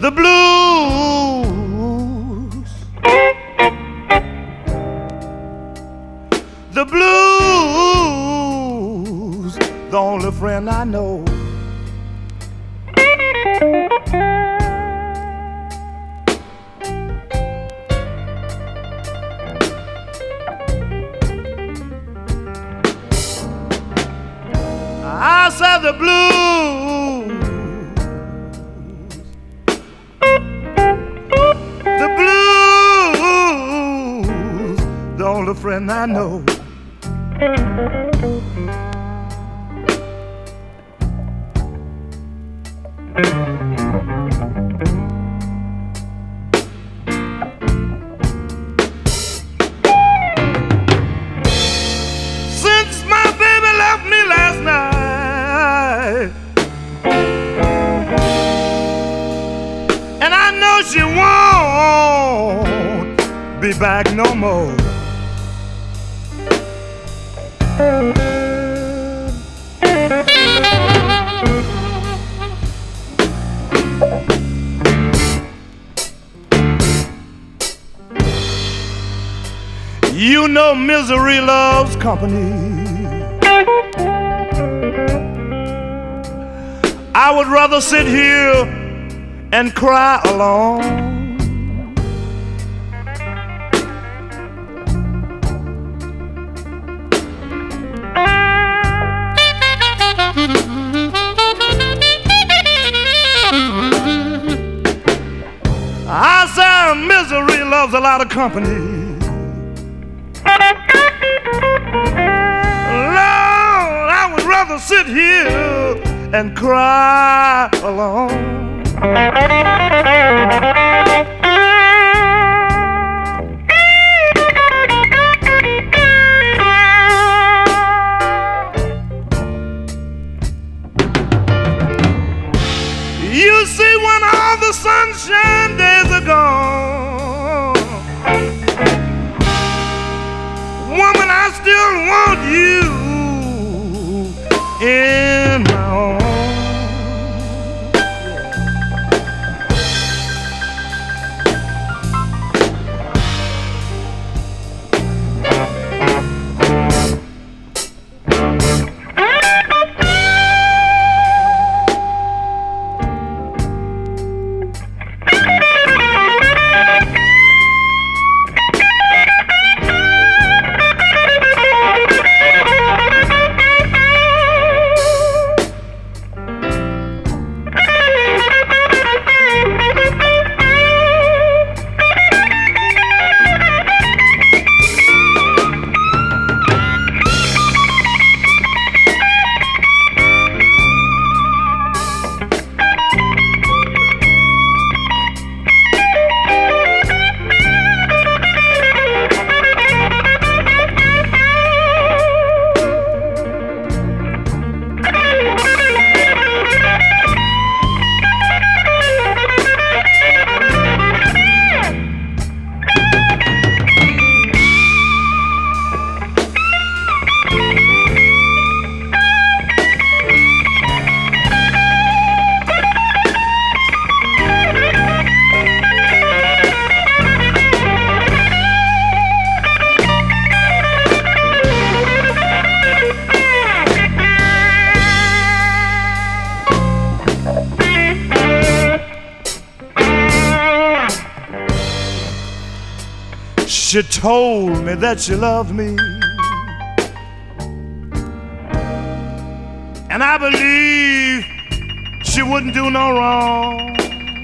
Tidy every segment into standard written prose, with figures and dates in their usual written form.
the blues, the blues, the only friend I know. I said the blues, the blues, the only friend I know. Since my baby left me last night, and I know she won't be back no more. You know misery loves company. I would rather sit here and cry alone. I say misery loves a lot of company. Lord, I would rather sit here and cry alone. You see, when all the sunshine days are gone, woman, I still want you in my arms. She told me that she loved me, and I believe she wouldn't do no wrong.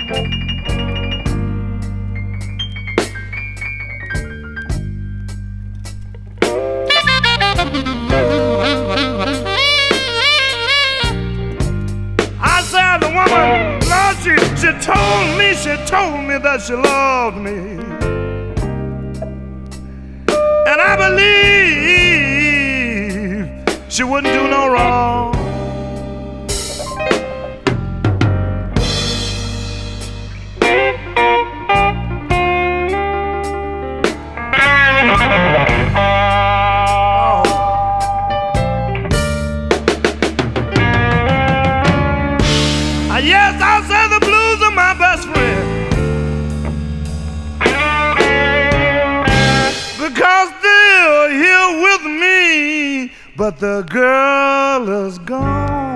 I said the woman, Lord, she told me that she loved me. And I believe she wouldn't do no wrong. Yes, I said the blues are my best friend. but the girl is gone.